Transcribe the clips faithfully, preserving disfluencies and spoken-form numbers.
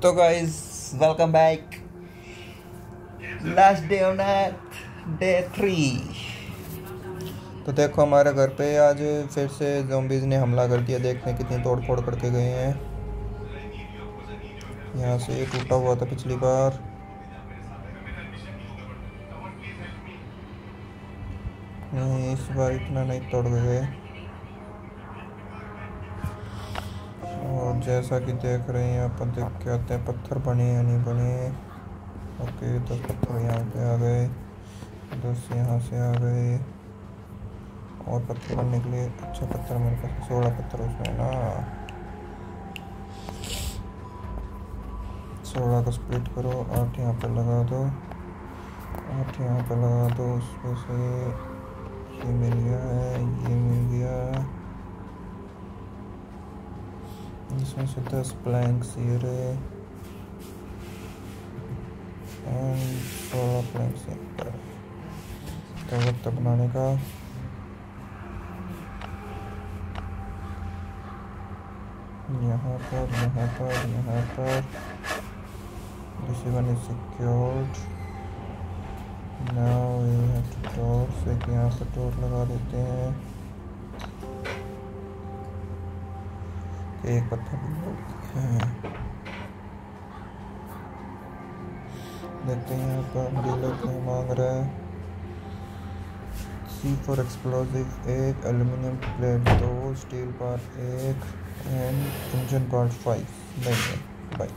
तो guys welcome back. Last day of night, day three. तो देखो हमारे घर पे आज फिर से ज़ॉम्बीज़ ने हमला कर दिया। देखते हैं कितनी तोड़ फोड़ करके गए हैं। यहाँ से ये टूटा हुआ था पिछली बार। नहीं, इस बार इतना नहीं तोड़ गए। और जैसा कि देख रहे हैं यहाँ पर, देख के आते हैं पत्थर बने या नहीं बने। ओके, दस पत्थर यहाँ पे आ गए, दस यहाँ से आ गए। और पत्थर बनने के लिए अच्छा पत्थर मेरे पास सोलह पत्थर उसमें है ना। सोलह का स्प्लिट करो, आठ यहाँ पर लगा दो, आठ यहाँ पर लगा दो। उसमें से ये मिल गया है, ये मिल गया। इसमें से दस प्लैंक्स ये रहे एंड सोलह प्लैंक्स यहाँ पर। तो वक्त बनाने का यहाँ पर, यहाँ पर, यहाँ पर। This one is secured. Now we have to torch. एक यहाँ पर टॉर्च लगा देते हैं। एक पत्थर है। देखते हैं यहाँ पर डीलर क्या मांग रहा है। सी फॉर एक्सप्लोसिव एक, एल्यूमिनियम प्लेट दो, स्टील पार्ट एक एंड इंजन पार्ट फाइव। नहीं है भाई।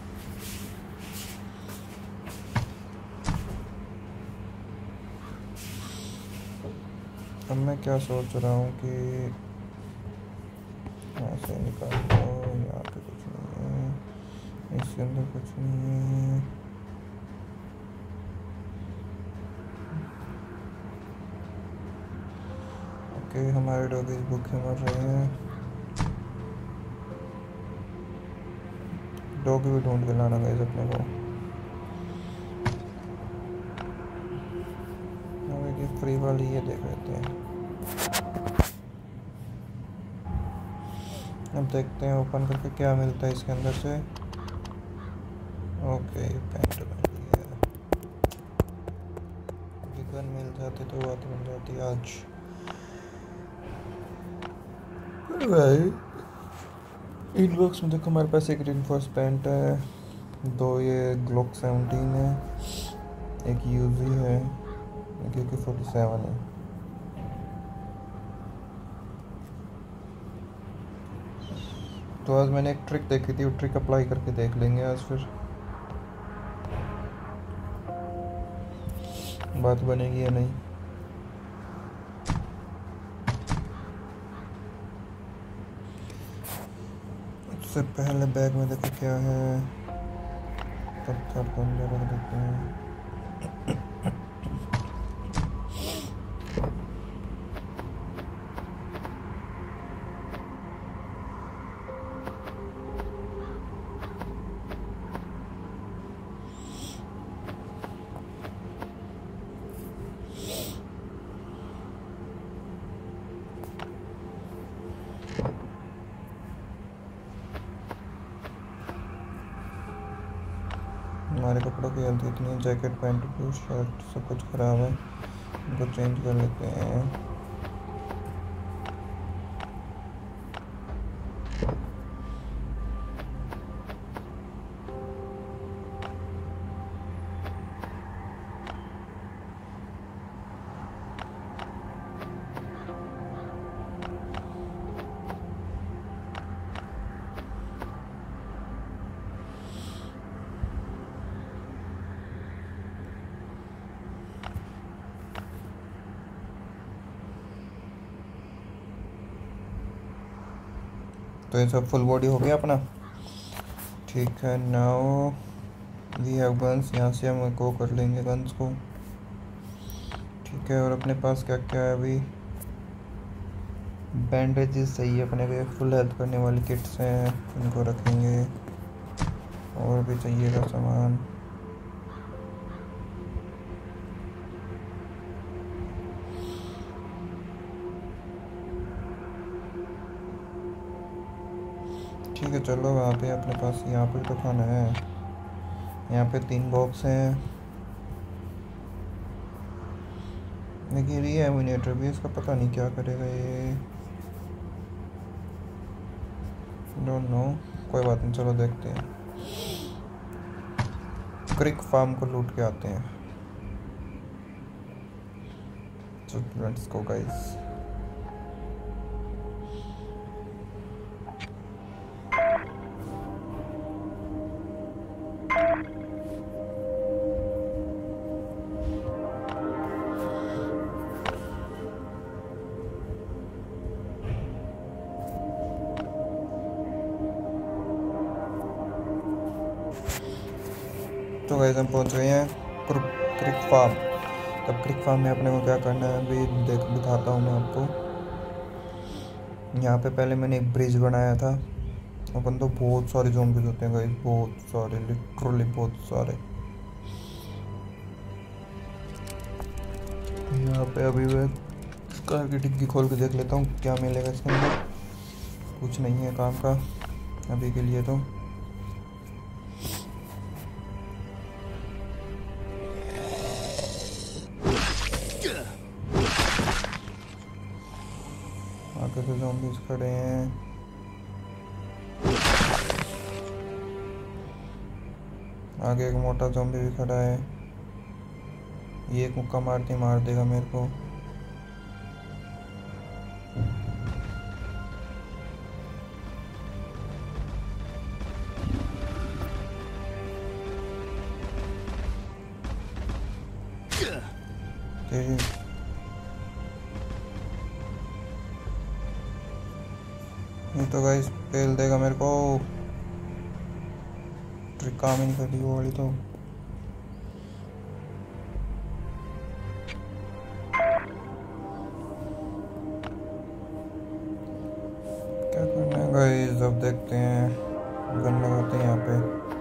अब मैं क्या सोच रहा हूँ कि यहाँ से निकाल दो। यहाँ पे कुछ नहीं है, इसके अंदर कुछ नहीं है। ओके, हमारे डॉगीज भूखे मर रहे हैं। डॉगी भी ढूंढ के लाना गाइस अपने को। हमें फ्री वाली ये देख लेते हैं। अब देखते हैं ओपन करके क्या मिलता है इसके अंदर से। ओके, पैंट मिल गया। गन मिल जाती तो बात बन जाती आज भाई। इन बॉक्स में देखो हमारे पास एक रिनफोर्स पैंट है, दो ये ग्लोक सेवनटीन है, एक यूजी है, एक ए के फोर्टी सेवन है। तो आज मैंने एक ट्रिक देखी थी, वो ट्रिक अप्लाई करके देख लेंगे आज। फिर बात बनेगी या नहीं। उससे पहले बैग में देखो क्या है। पत्थर को अंदर रख देते हैं। हमारे कपड़ों की हेल्थ इतनी है, जैकेट पैंट शर्ट सब कुछ ख़राब है, इनको चेंज कर लेते हैं। तो ये सब फुल बॉडी हो गया अपना। ठीक है, नाउ वी हैव गन्स। यहाँ से हम गो कर लेंगे गन्स को। ठीक है, और अपने पास क्या क्या है अभी। बैंडेजेस सही है अपने को, फुल हेल्थ करने वाली किट्स हैं, इनको रखेंगे। और भी चाहिएगा सामान। ठीक है, चलो वहाँ पे अपने पास यहाँ पे तो खाना है। यहाँ पे तीन बॉक्स हैं। लेकिन ये एमिनेटर भी इसका पता नहीं क्या करेगा ये, डोंट नो। कोई बात नहीं, चलो देखते हैं। क्रिक फार्म को लूट के आते हैं। So let's go guys। तो गाइस हम पहुंच गए हैं क्रिक फार्म। तब क्रिक फार्म में अपने को क्या करना है अभी देख दिखाता हूँ मैं आपको। यहाँ पे पहले मैंने एक ब्रिज बनाया था। अपन तो बहुत सारे ज़ॉम्बीज़ होते हैं गाइस, बहुत सारे, लिटरली बहुत सारे। यहाँ पे अभी मैं कार की डिग्गी खोल के देख लेता हूँ क्या मिलेगा इसके अंदर। कुछ नहीं है काम का अभी के लिए तो। आगे से ज़ॉम्बीज़ खड़े हैं। आगे एक मोटा ज़ॉम्बी भी खड़ा है। ये एक मुक्का मारते मार देगा मेरे को। ये तो गाइस पेल देगा मेरे को। ट्रिक काम ही नहीं कर रही वो वाली तो। क्या करना है गाइस अब देखते हैं। गन लगाते हैं यहाँ पे।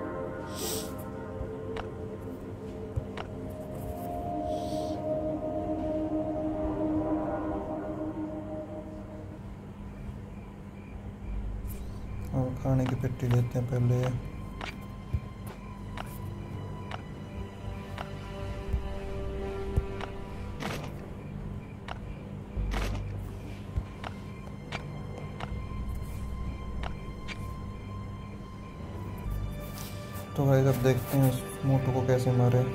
और खाने की पेटी लेते हैं पहले। तो भाई अब देखते हैं उस मोटू को कैसे मारे।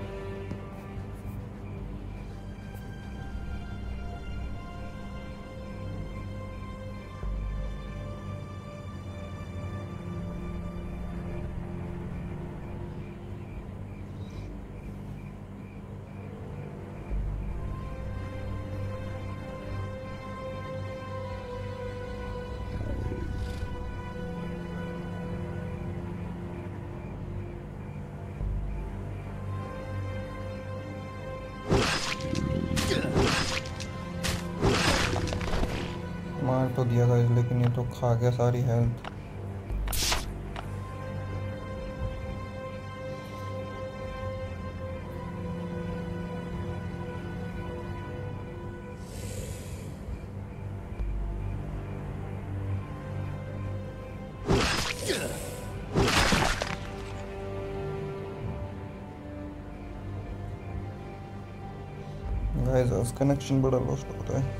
मार तो दिया था लेकिन ये तो खा गया सारी हेल्थ। गाइस कनेक्शन बड़ा लॉस्ट होता है।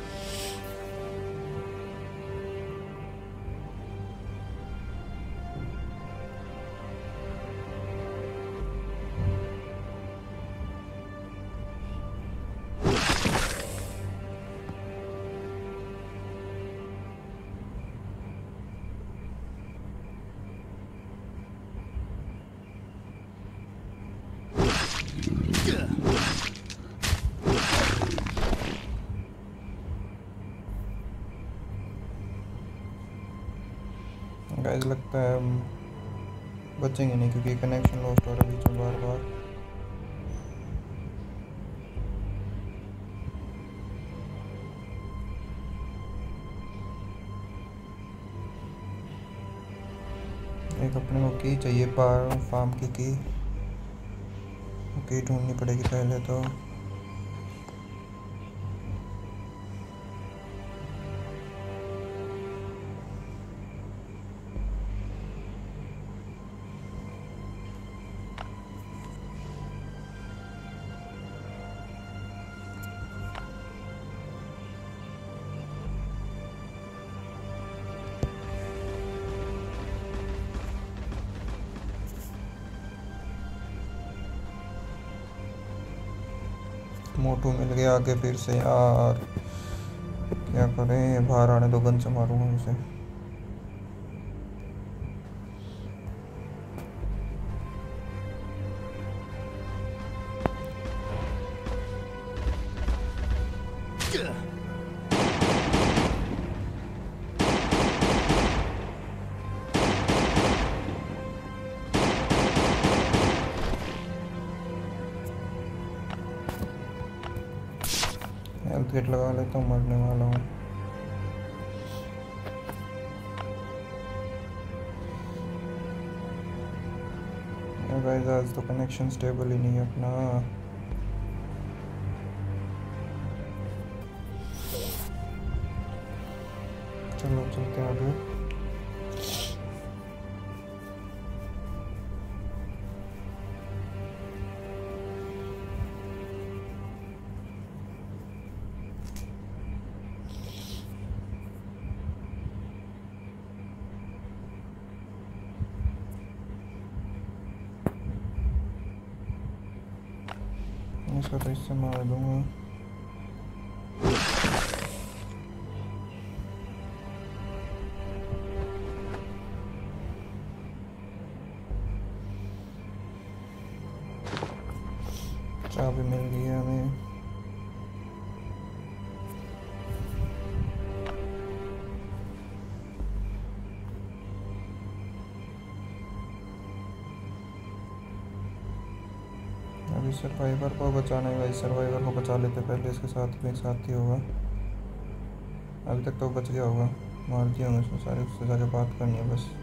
गाइस लगता है हम बचेंगे नहीं क्योंकि कनेक्शन लॉस्ट हो रहा है बीच में बार बार। एक अपने को की चाहिए पार फार्म की की की ढूंढनी पड़ेगी पहले तो। मोटू मिल गया आगे फिर से यार, क्या करें, बाहर आने दो, गन से मारूंगा उसे। हेल्थ किट लगा लेता हूँ, मरने वाला हूँ। गाइस आज तो कनेक्शन स्टेबल ही नहीं है अपना। चलो चलते हैं आगे। इसका तो इससे मार दूंगा। चाबी मिल गई है हमें। अभी सर्वाइवर को बचाना है भाई, सर्वाइवर को बचा लेते पहले, इसके साथ भी एक साथ ही होगा। अभी तक तो बच गया होगा, मार दिया हूँ उसको सारे, उससे जाके बात करनी है बस।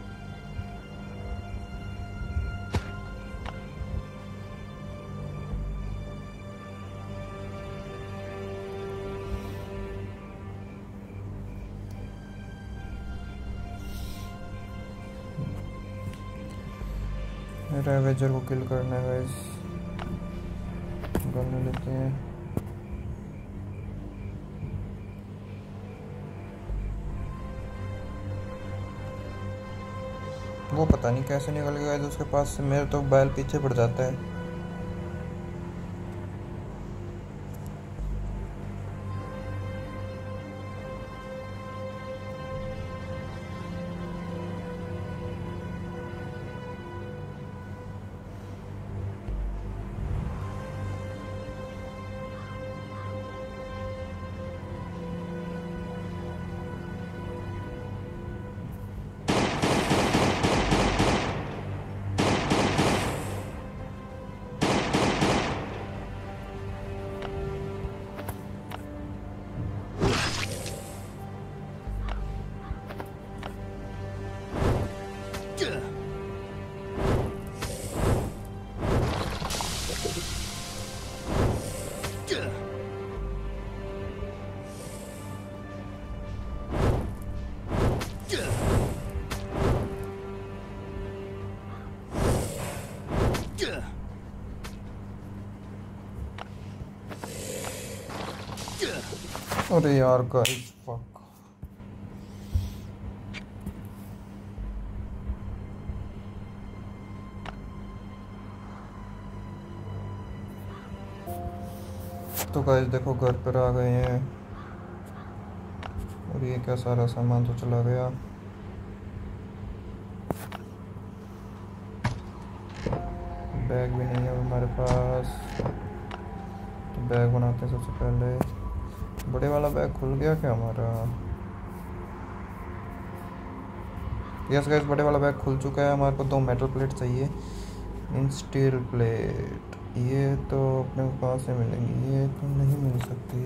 रेवेजर को किल करना है गाइस, गन लेते हैं। वो पता नहीं कैसे निकल गया गाइस उसके पास से, मेरे तो बैल पीछे पड़ जाता है। अरे यार गाइस फक। तो गाइस देखो घर पर आ गए हैं, और ये क्या सारा सामान तो चला गया। बैग भी नहीं है हमारे पास, तो बैग बनाते हैं सबसे पहले। बड़े वाला बैग खुल गया क्या हमारा? यस गाइस बड़े वाला बैग खुल चुका है। हमारे को दो मेटल प्लेट चाहिए इन स्टील प्लेट। ये तो अपने को कहाँ से मिलेंगी? ये तो नहीं मिल सकती,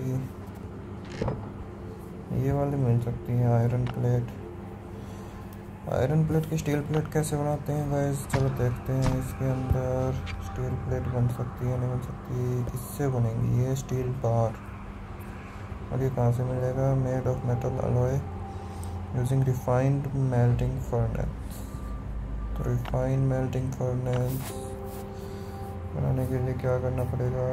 ये वाली मिल सकती है आयरन प्लेट। आयरन प्लेट की स्टील प्लेट कैसे बनाते हैं गाइस? चलो देखते हैं। इसके अंदर स्टील प्लेट बन सकती है, नहीं बन सकती? किससे बनेंगी ये स्टील बार? और ये कहाँ से मिलेगा? Made of metal alloy using refined melting furnace. तो रिफाइंड मेल्टिंग फर्नेस बनाने के लिए क्या करना पड़ेगा?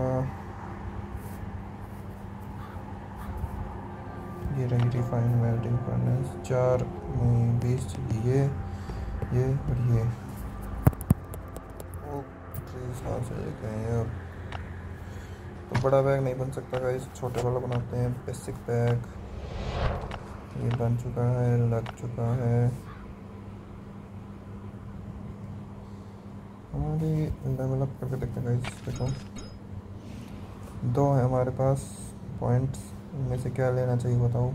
ये रही रिफाइंड मेल्टिंग फर्नेस, चार बीस ये ये और ये। ओके कहाँ से लेके आए अब? तो बड़ा बैग नहीं बन सकता गाइस, छोटे वाला बनाते हैं बेसिक बैग। ये बन चुका है, लग चुका है। हमारी लेवल अप करके देखते हैं गाइस। देखो दो है हमारे पास पॉइंट्स, इनमें से क्या लेना चाहिए बताओ।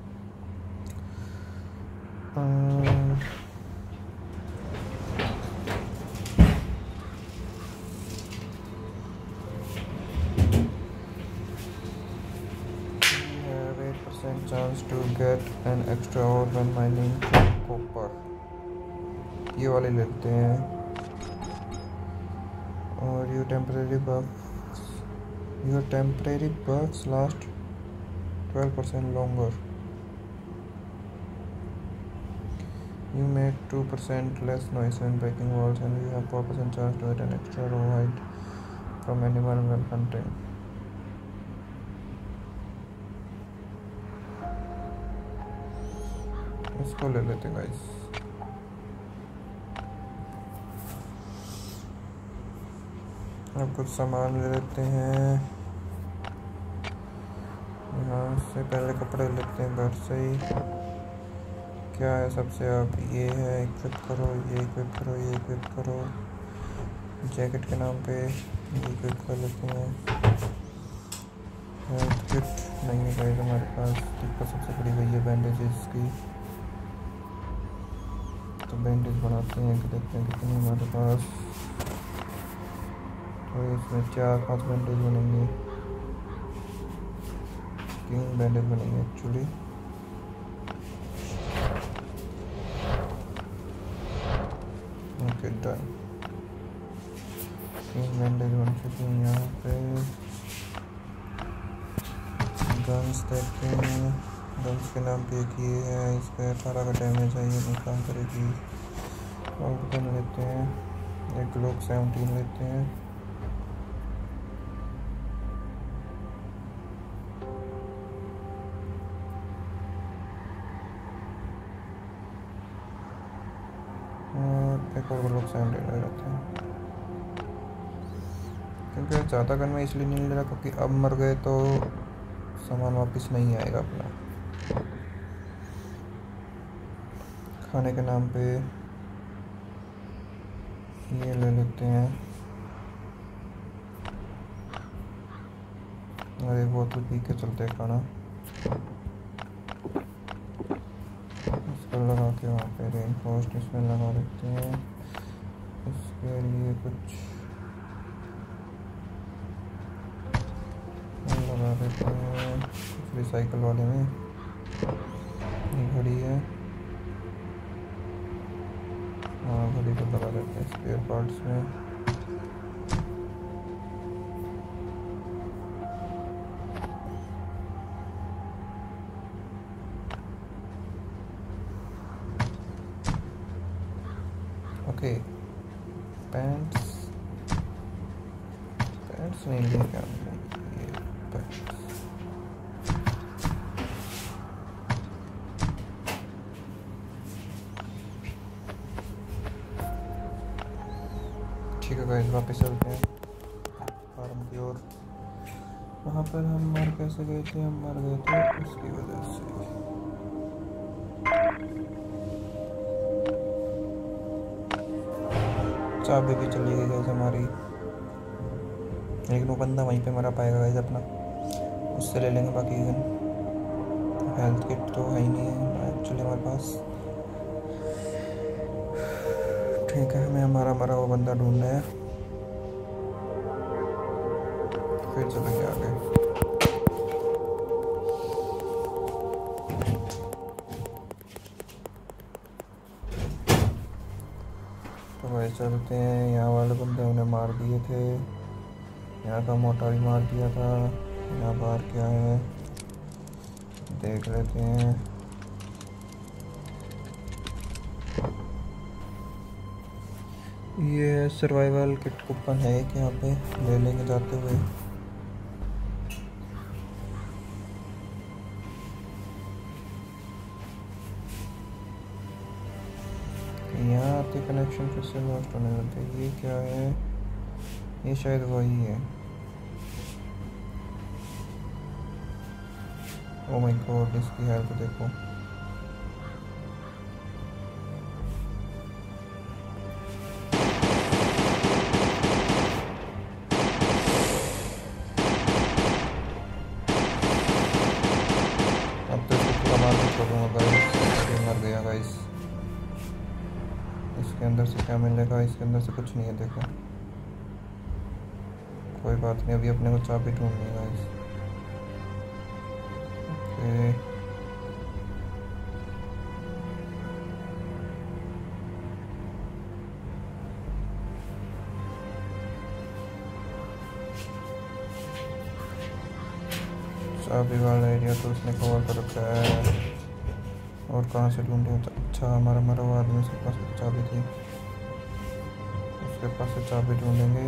Chance to get an extra ore when mining copper, ये वाले लेते हैं। और you temporary bugs, your temporary bugs last twelve percent longer. You make two percent less noise when breaking walls, and you have four percent chance to get an extra row height from anyone while hunting. इसको ले लेते हैं guys. अब कुछ सामान ले लेते हैं यहाँ से। पहले कपड़े लेते हैं घर से ही। क्या है सबसे, अब ये है इक्विप करो, ये इक्विप करो, ये इक्विप करो। जैकेट के नाम पे ये इक्विप कर लेते हैं। हेल्थ किट नहीं है गाइस हमारे पास। दिक्कत सबसे बड़ी वही है बैंडेजेस की, तो बैंडेज बनाते हैं कि देखते हैं कितनी हमारे पास। तो इसमें चार पाँच बैंडेज बनेंगे, तीन बैंडेज बनेंगे एक्चुअली। ओके डन, तीन बैंडेज बन चुके हैं। यहाँ पे गन्स देखते हैं। गन्स के नाम पे एक ये है, इस पर अठारह का डैमेज है, ये नहीं काम करेगी। आउट गन लेते हैं, एक ग्लोक सेवनटीन लेते हैं। एक और ग्लोक सेवनटीन ले लेते हैं, क्योंकि ज़्यादा गन में इसलिए नहीं ले रहा क्योंकि अब मर गए तो सामान वापस नहीं आएगा अपना। खाने के नाम पे ये ले लेते हैं, और एक बोतल पी के चलते हैं खाना। इसको लगा के वहाँ पे रेनफोर्स्ट इसमें लगा देते हैं। इसके लिए कुछ लगा देते हैं, कुछ रिसाइकल वाले में। ये घड़ी है, हाँ घड़ी को लगा देते हैं स्पेयर पार्ट्स में। ओके पैंट्स, पैंट्स नहीं लिए क्या ये पैंट्स। ठीक है गाइस, वापस चलते हैं फार्म की ओर। वहाँ पर हम मर कैसे गए थे, हम मर गए थे उसकी वजह से। चाबी भी चली गई गाइस हमारी, लेकिन वो बंदा वहीं पे मरा पाएगा गाइस अपना, उससे ले लेंगे बाकी गन। हेल्थ किट तो है ही नहीं है एक्चुअली हमारे पास। ठीक है, हमें हमारा मरा हुआ बंदा ढूंढना है, फिर चलेंगे आगे। तो भाई चलते हैं, यहाँ वाले बंदे उन्हें मार दिए थे, यहाँ का मोटा भी मार दिया था। यहाँ बाहर क्या है देख लेते हैं। ये सर्वाइवल किट कूपन है कि यहाँ पे ले लेंगे जाते हुए। यहाँ आते कनेक्शन फिर से लॉस्ट होने लगते। ये क्या है, ये शायद वही है। ओ माय गॉड, इसकी हेल्थ देखो। अब तो इसको पूरा मार के छोड़ूंगा गाइस। ये मर गया गाइस। इसके अंदर से क्या मिलेगा? इसके अंदर से कुछ नहीं है, देखो। कोई बात नहीं, अभी अपने को चाबी ढूंढनी है गाइस। ओके, चाबी वाला एरिया तो उसने कवर कर रखा है। और कहाँ से ढूंढूं? अच्छा, हमारा मरा हुआ आदमी के पास तो चाबी थी, उसके पास से चाबी ढूंढेंगे।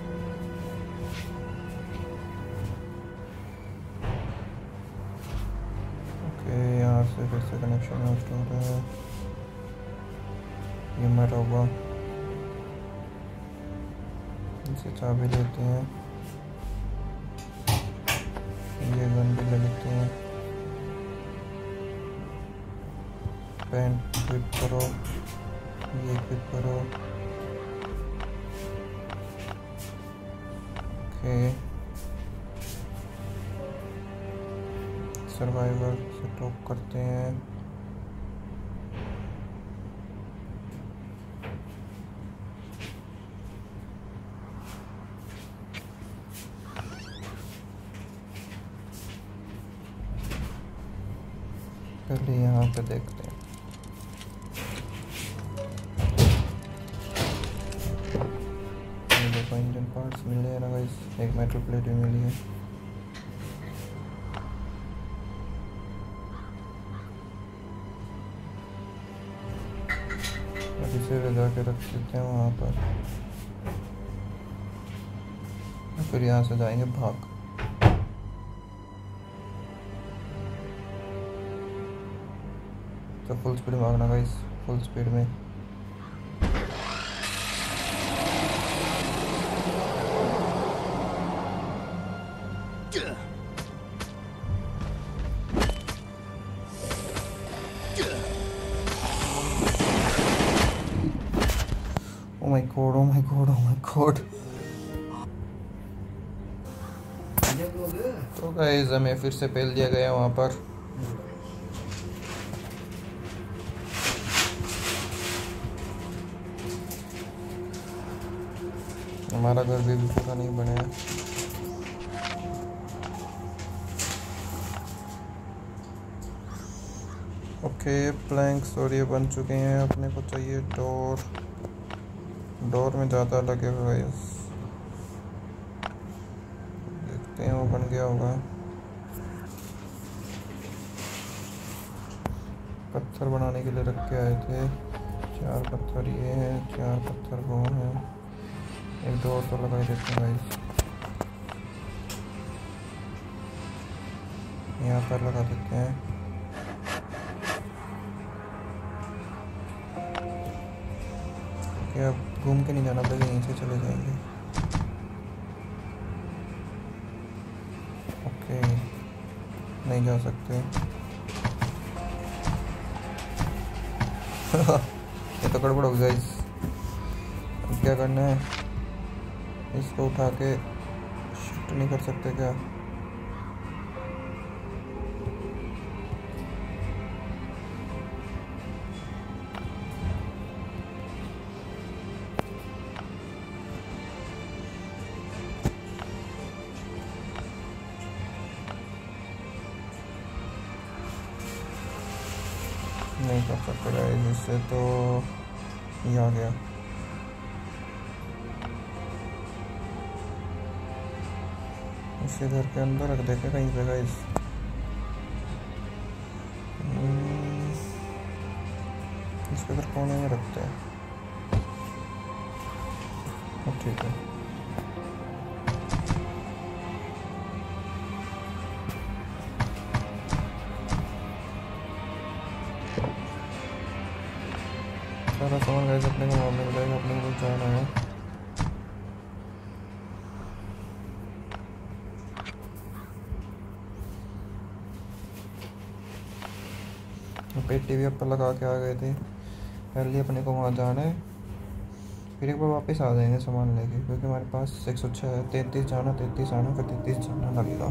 ओके, यहाँ से फिर से कनेक्शन नष्ट हो रहा है। ये मरा हुआ, इनसे चाबी लेते हैं। ये गन भी ले लेते हैं। पैंट क्विक करो, ये क्विक करो। ओके, सर्वाइवर से टॉप करते हैं। पहले यहाँ पे देखते हैं। ये देखो, इंजन पार्ट्स मिले हैं ना गाइस, एक मेटल प्लेट भी मिली है। अब इसे ले जाके रख देते हैं वहाँ पर, फिर यहाँ से जाएंगे भाग। तो फुल स्पीड में भागना गाइस, फुल स्पीड में। Oh my God, oh my God, oh my God. तो गाइस हमें फिर से पेल दिया गया वहाँ पर। हमारा घर भी पूरा नहीं बना है। ओके, प्लैंक्स और ये बन चुके हैं। अपने को चाहिए डोर। डोर में ज़्यादा लगे हुए हैं, देखते हैं वो बन गया होगा। पत्थर बनाने के लिए रख के आए थे। चार पत्थर ये हैं, चार पत्थर वो हैं। एक डोर तो लगा ही देते हैं गाइस, यहाँ पर लगा देते हैं। क्या घूम के नहीं जाना पड़ेगा, यहीं से चले जाएंगे। ओके, नहीं जा सकते। ये तो गड़बड़ हो गया गाइस। अब क्या करना है? इसको उठा के शिफ्ट नहीं कर सकते क्या? नहीं कर सकते गाइस, इससे तो ये आ गया। इसे घर के अंदर रख देते कहीं पे गाइस। इसके घर कोने में रखते हैं। ठीक है, सारा सामान गाइस अपने को मारने को जाएगा, अपने को जाना है। पेटी भी ऊपर लगा के आ गए थे। पहले अपने को वहाँ जाना है, फिर एक बार वापस आ जाएंगे सामान लेके, क्योंकि हमारे पास एक सौ छः तैंतीस जाना तैंतीस आना फिर तैंतीस जाना लगेगा।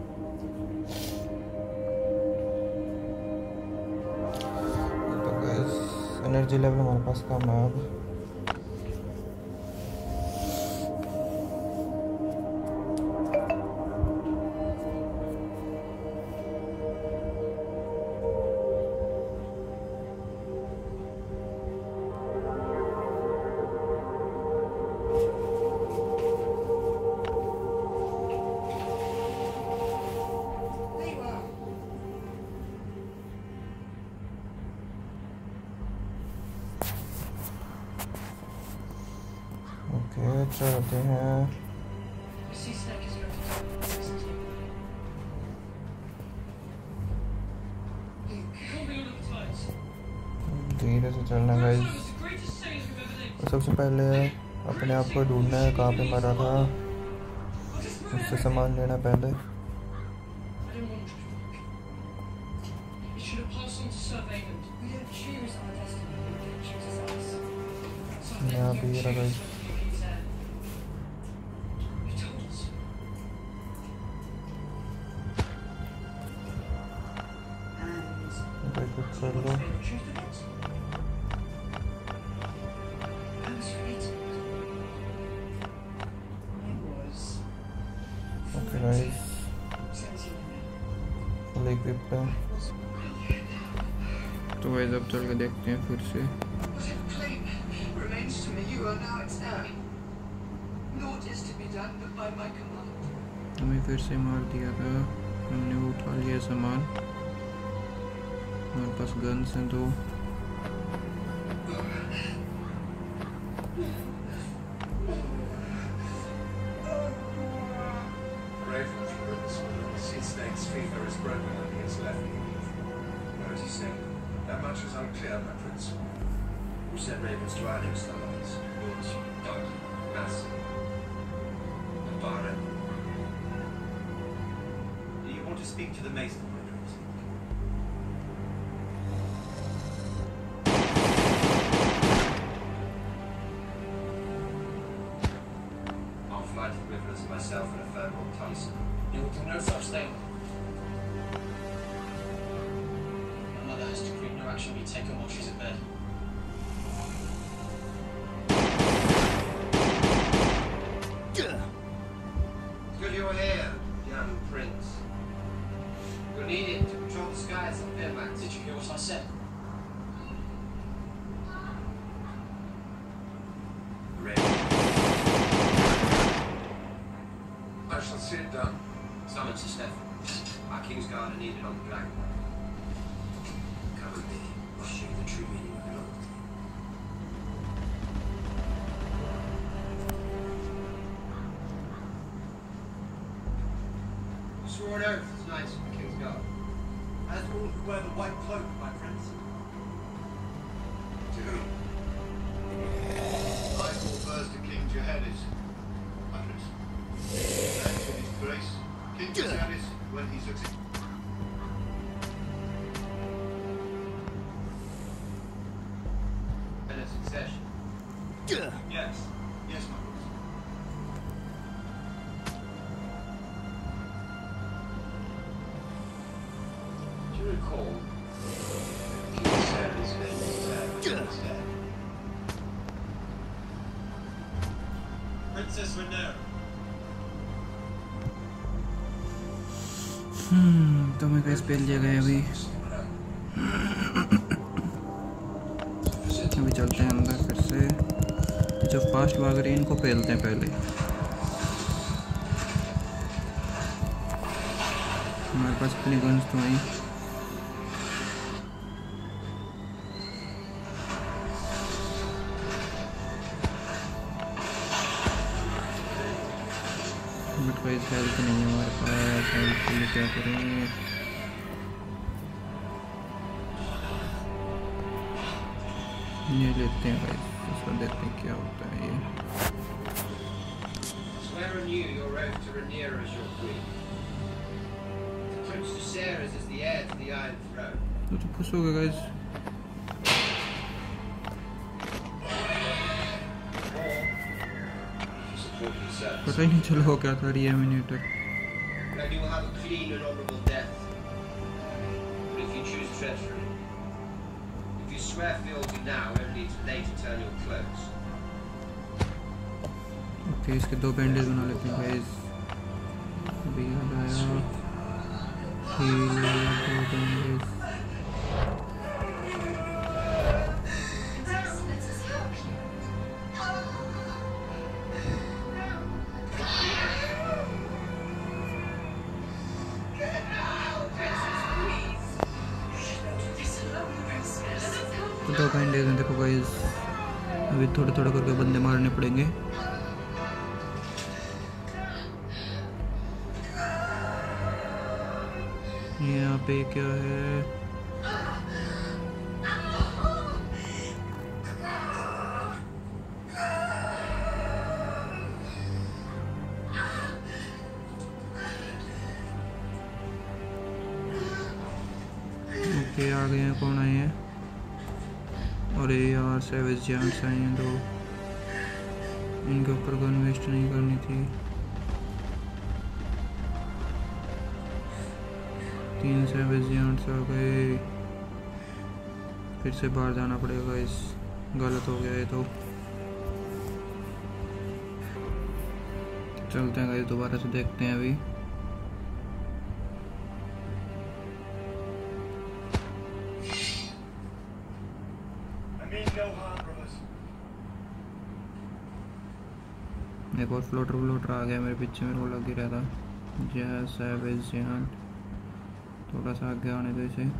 तो गैस एनर्जी लेवल हमारे पास कम है अब। ओके चलते हैं। धीरे से चलना गाइस। सबसे पहले अपने आप को ढूंढना है कहाँ पे मरा था, उससे सामान लेना पहले। यहाँ पे ये रहा गाइस। कर लो। ओके गाइस फुल इक्विप्ड है, तो गाइस अब चल के देखते हैं फिर से। हमें फिर से मार दिया था, हमने उठा लिया सामान, हमारे पास गन्स हैं दो। Speak to the Mason. I'll fly to Rivers myself and a firm called Tyson. You will do no such thing. My mother has decreed no action be taken while she's in bed. Good you're here, young prince. You're needed to control the skies of Fairmax. Did you hear what I said? Ready. I shall see it done. Summon to Stefan. Our Kingsguard are needed on the dragon. Come with me. I'll show you the true meaning of loyalty. Swore an oath tonight for the Kingsguard. As all who wear the white cloak, my prince. To whom? I call first to King Jihadis, my prince. And to his grace, King Jihadis, when he succeeds. And a succession. Yes. Yes, my prince. Do you recall King Sarah's famous King's dead? Princess Renera. हम्म तो मैं कैसे पेल दिया गया अभी। अभी चलते हैं अंदर फिर से। जो फास्ट भाग रहे हैं इनको पेलते हैं पहले। हमारे पास अपनी गन्स तो आई। बट कोई हेल्थ नहीं है हमारे पास, हेल्थ के लिए क्या करेंगे। ये लेते हैं भाई, इसको देखते हैं क्या होता है ये। Swear anew your oath to Rhaenyra as your queen. To Prince Viserys as the heir to the Iron Throne. तो तो खुश हो गए गाइस। पता ही नहीं चला वो क्या था रिएमिनेटर। Maybe we'll have a clean and honorable death. But if you choose treachery, if you swear fealty now, only to later turn your clothes. Okay, इसके दो बैंडेज बना लेते हैं गाइस। अभी याद आया, हील वाला दो बैंडेज। दो बैंडेज हैं देखो गाइस। अभी थोड़े थोड़े करके बंदे मारने पड़ेंगे। यहाँ पे क्या है? ओके, आ गए हैं। कौन आए हैं? अरे यार, सैवेज जेंट्स आए हैं दो। इनके ऊपर गन वेस्ट नहीं करनी थी। तीन सैवेज जेंट्स आ गए। फिर से बाहर जाना पड़ेगा। इस गलत हो गया है तो चलते हैं गाइस, दोबारा से देखते हैं। अभी एक और फ्लोटर फ्लोटर आ गया मेरे पीछे, मेरे को लग ही रहा था। जय सैवेज जेंट, थोड़ा सा आगे आने दो इसे।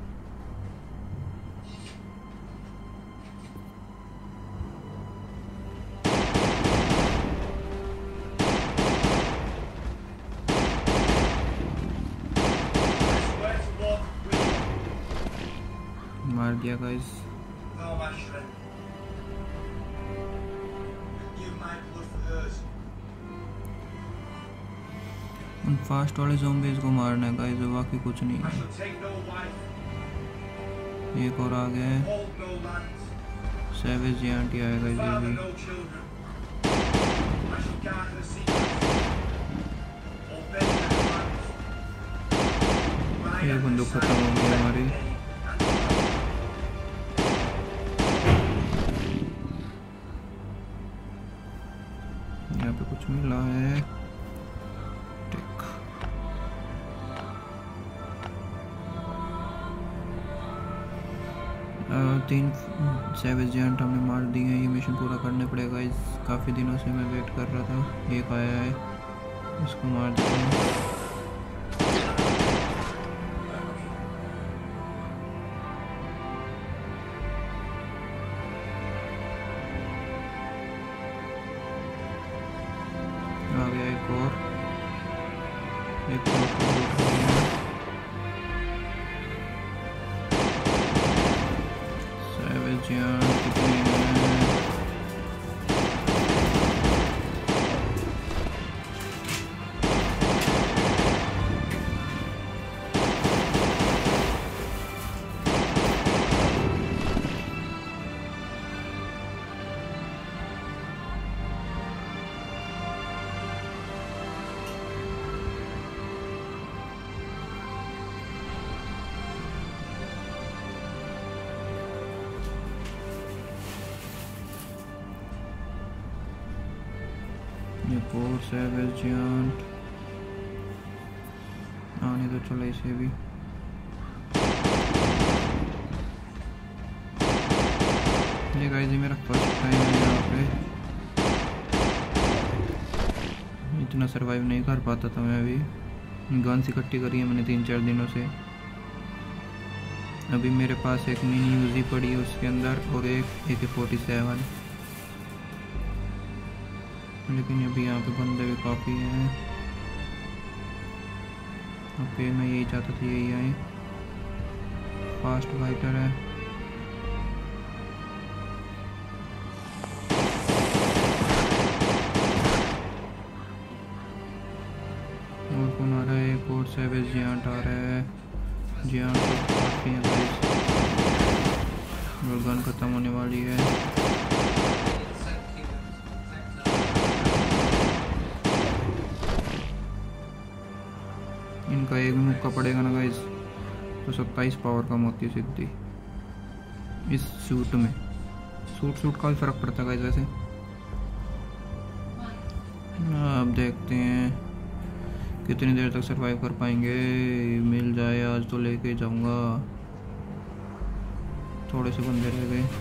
मार दिया गाइस। उन फास्ट वाले ज़ॉम्बीज़ को मारना है गाइस, बाकी कुछ नहीं है। एक और आ गया है, सैवेज जेंट आएगा ये भी। ये बंदूक खत्म हो गई हमारी। यहाँ पे कुछ मिला है। तीन सैवेज जेंट हमने मार दिए हैं। ये मिशन पूरा करने पड़ेगा। इस काफ़ी दिनों से मैं वेट कर रहा था। एक आया है, इसको मार देते हैं। आ गया एक और, एक और सैवेज जेंट कितने हैं? एक और सैवेज जेंट आने तो चला इसे भी। ये गाइस ये मेरा फर्स्ट टाइम है यहाँ पे। इतना सरवाइव नहीं कर पाता था मैं। अभी गन्स इकट्ठी करी है मैंने तीन चार दिनों से। अभी मेरे पास एक मिनी यूजी पड़ी है उसके अंदर, और एक ए के फोर्टी सेवन। लेकिन अभी यहाँ पे बंदे भी काफ़ी हैं। ओके, मैं यही चाहता था यही आए। फास्ट फाइटर है। और कौन आ रहा है? एक और सैवेज जेंट आ रहा है। जेंट काफ़ी है। गन खत्म होने वाली है। इनका एक मुक्का पड़ेगा ना गाइस तो सत्ताईस पावर कम होती है सीधी इस सूट में। सूट सूट का भी फर्क पड़ता है गाइस वैसे। अब देखते हैं कितनी देर तक सरवाइव कर पाएंगे। मिल जाए आज तो लेके जाऊंगा। थोड़े से बंदे रह गए।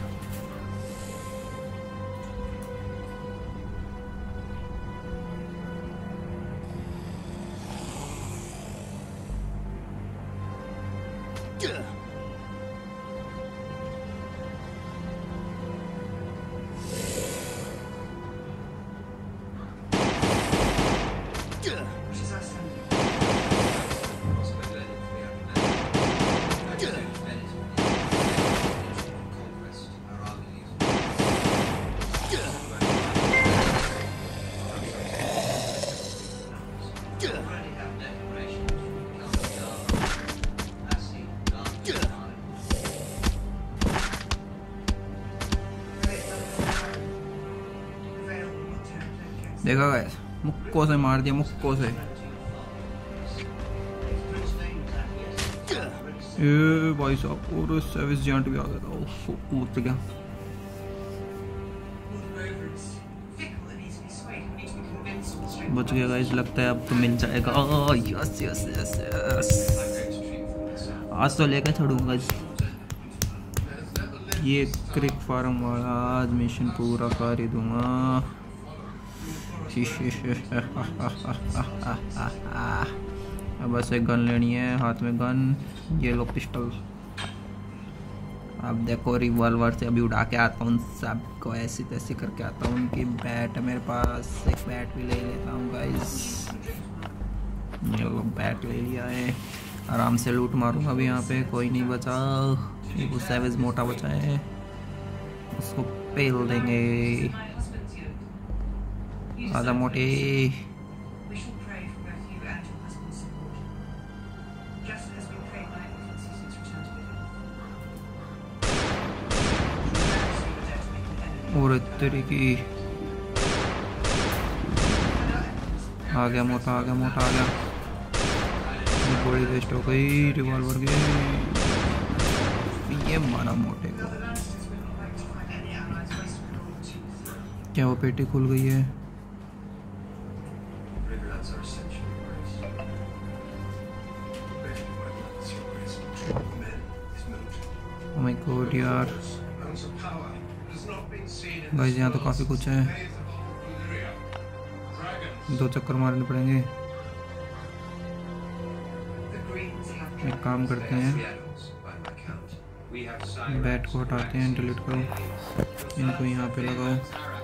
देखा गाइस मुक्कों से मार दिया मुक्कों से। ए भाई साहब और सर्विस जेंट भी आ गया था। ओह उठ गया। बच गया गाइस। लगता है अब तो मिल जाएगा। Oh yes yes yes yes आज तो लेकर छोड़ूंगा। ये क्रिक फार्म वाला आज मिशन पूरा कर ही दूंगा। अब बस एक गन लेनी है हाथ में गन। ये लो पिस्टल। अब देखो रिवॉल्वर से अभी उड़ा के आता हूँ सबको ऐसी तैसी करके आता हूँ। उनकी बैट है मेरे पास। एक बैट भी ले लेता हूँ गाइस। ये लो बैट ले लिया है। आराम से लूट मारूंगा अभी। यहाँ पे कोई नहीं बचा। वो सैवेज मोटा बचा है उसको पेल देंगे। आधा मोटे। और तेरी की आ गया मोटा आ गया मोटा आ गया। गोली वेस्ट हो गई रिवॉल्वर की। ये मारा मोटे को। क्या वो पेटी खुल गई है? Oh my God यार गाइस यहाँ तो काफी कुछ है। दो चक्कर मारने पड़ेंगे। एक काम करते हैं बैट को हटाते हैं डिलीट करो। इनको यहाँ पे लगाओ।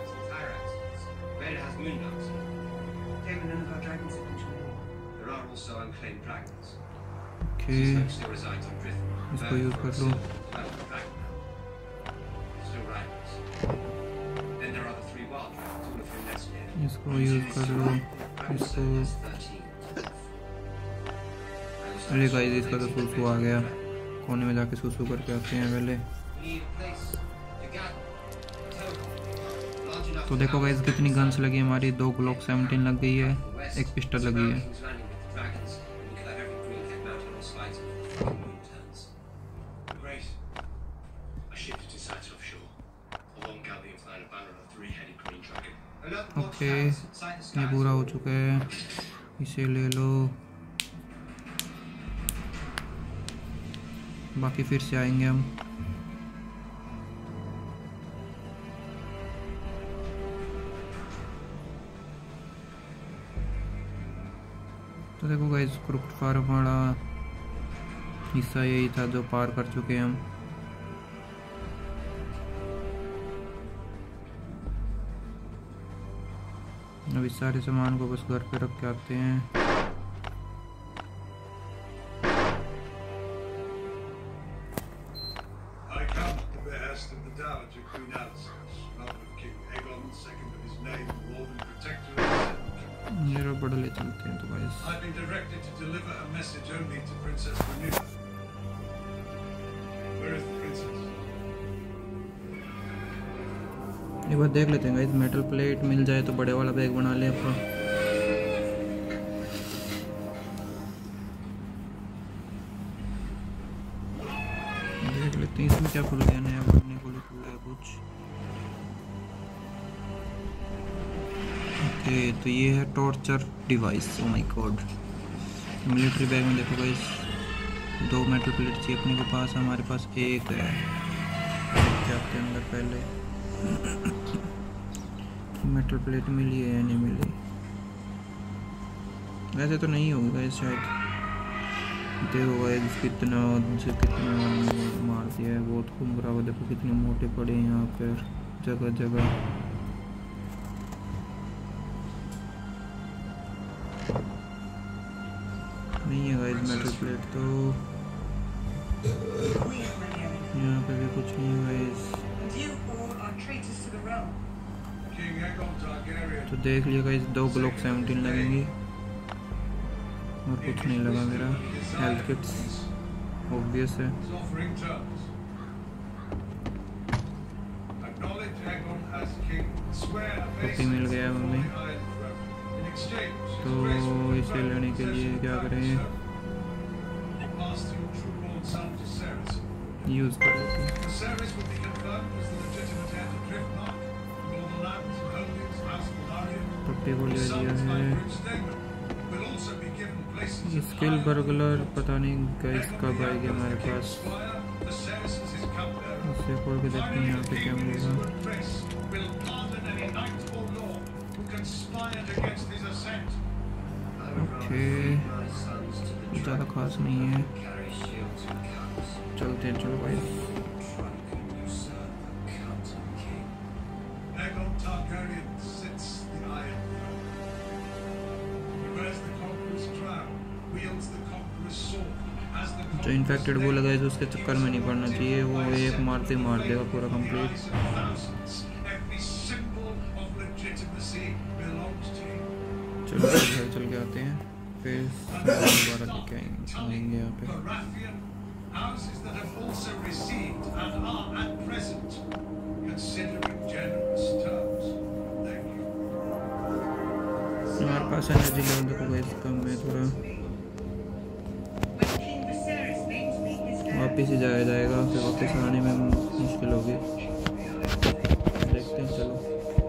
ओके इसको यूज कर लो। इसको यूज कर लो। इसको अरे गाइस इसका तो सूसू आ गया। कोने में जाके सूसू करके आते हैं पहले। तो देखो गाइस कितनी गन्स लगी हमारी। दो ग्लॉक सेवनटीन लग गई है। एक पिस्टल लगी है। ओके ये पूरा हो चुका है। इसे ले लो। बाकी फिर से आएंगे हम। तो देखो गाइस क्रुक्ड फार्म वाला हिस्सा यही था जो पार कर चुके हैं हम। अब इस सारे सामान को बस घर पे रख के आते हैं। मेरा बड़ा ले चलते हैं तो गाइस। एक बार देख लेते हैं गाइस, मेटल प्लेट मिल जाए तो बड़े वाला बैग बना लें अपन। देख लेते हैं इसमें क्या खुल गया, नया बनने को खुल रहा है कुछ। ओके, तो ये है torture device. Oh my God. Military bag में देखो गाइस, दो मेटल प्लेट चाहिए अपने को पास, हमारे पास एक है। क्या आपके अंदर पहले मेटल प्लेट मिली है या नहीं मिली? वैसे तो नहीं होगी गाइस शायद। देखो गाइस कितना से कितना मार दिया है, बहुत घूम रहा है। देखो कितने मोटे पड़े हैं यहाँ पर जगह जगह। नहीं है गाइस मेटल प्लेट तो। यहाँ पे भी कुछ नहीं है गाइस। तो देख लिया गाइस, दो ब्लॉक सेवनटीन लगेंगी और कुछ नहीं लगा मेरा। हेल्थ किट्स ऑब्वियस है। कॉपी मिल गया मम्मी, तो इसे लेने के लिए क्या करें, यूज़ कर लेते हैं। पट्टे को ले लिया है। स्किल बर्गलर पता नहीं गाइस कब आएगी हमारे पास। इसे खोल के देखते हैं यहाँ पे क्या मिलेगा। ओके, ज़्यादा खास नहीं है, चलते हैं। चलो भाई, जो इन्फेक्टेड वो लगा है तो उसके चक्कर में नहीं पड़ना चाहिए, वो एक मारते मार देगा पूरा कंप्लीट। चलो घर चल के आते हैं, फिर दोबारा लेके आएंगे यहाँ पे। हमारे पास एनर्जी लेवल देखो गाइस कम है थोड़ा, वापस ही जाया जाएगा, फिर वापस आने में मुश्किल होगी। देखते हैं चलो।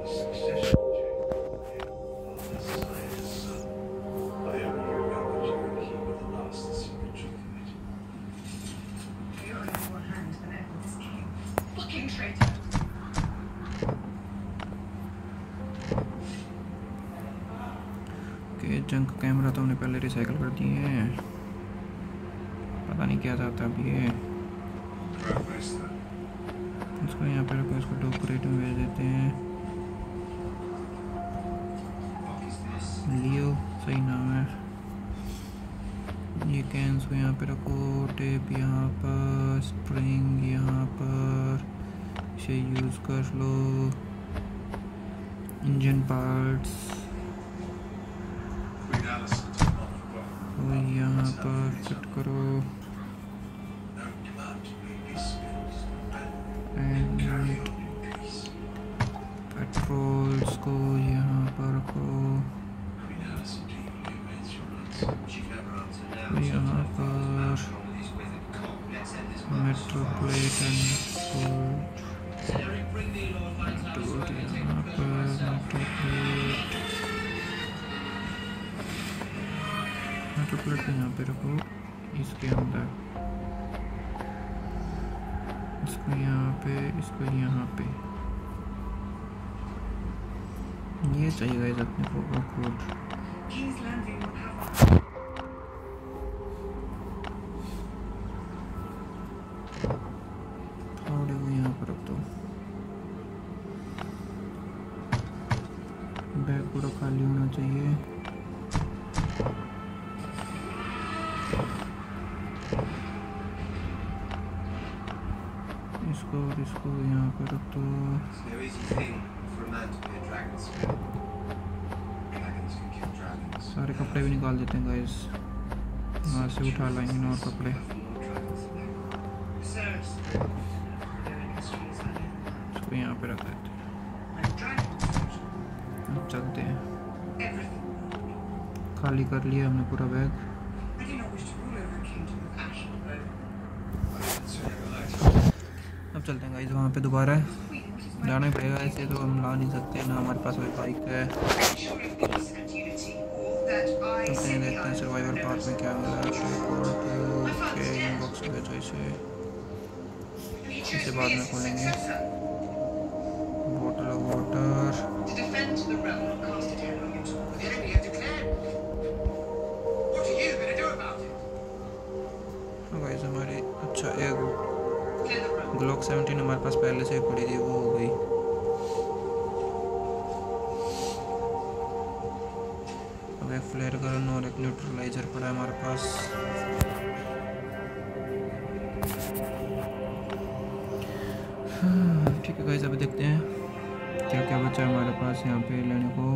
ओके, जंक कैमरा तो हमने पहले रिसाइकिल कर दिए हैं, पता नहीं क्या था अब ये। इसको यहाँ पे रखो, इसको डॉक्यूमेंट में भेज देते हैं। लियो सही नाम है। ये कैंस को यहाँ पे रखो, टेप यहाँ पर, स्प्रिंग यहाँ पर, इसे यूज़ कर लो। इंजन पार्ट्स तो यहाँ पर फिट करो। पेट्रोल्स को यहाँ पर रखो, यहाँ पर मेट्रो प्लेट एंड यहाँ पर मेट्रो प्लेट मेट्रो प्लेट यहाँ पे रखो, इसके अंदर इसको यहाँ पे, इसको यहाँ पे। ये चाहिए गाइस अपने को कोड। थोड़े को यहाँ पर रख दो। बैग पूरा खाली होना चाहिए। इसको और इसको यहाँ पर रख दो। सारे कपड़े भी निकाल देते हैं गाइस, वहाँ से उठा लाएंगे और कपड़े। इसको यहाँ पे रख देते हैं। चलते हैं। खाली कर लिया हमने पूरा बैग। अब चलते हैं गाइस वहाँ पे दोबारा जाना ही पड़ेगा, ऐसे तो हम ला नहीं सकते ना, हमारे पास कोई बाइक है। चलते हैं देखते हैं सर्वाइवल पार्ट में क्या मिला है। बॉक्स में तो इसे इसे बाद में खोलेंगे। बॉटल ऑफ वाटर, गाइस हमारी अच्छा एक ग्लॉक सेवनटीन हमारे पास पहले से ही पड़ी थी, वो हो गई। अब एक फ्लेयर गन और एक न्यूट्रलाइजर पड़ा है हमारे पास। ठीक है गाइस, अभी देखते हैं क्या क्या बचा है हमारे पास यहाँ पे लेने को।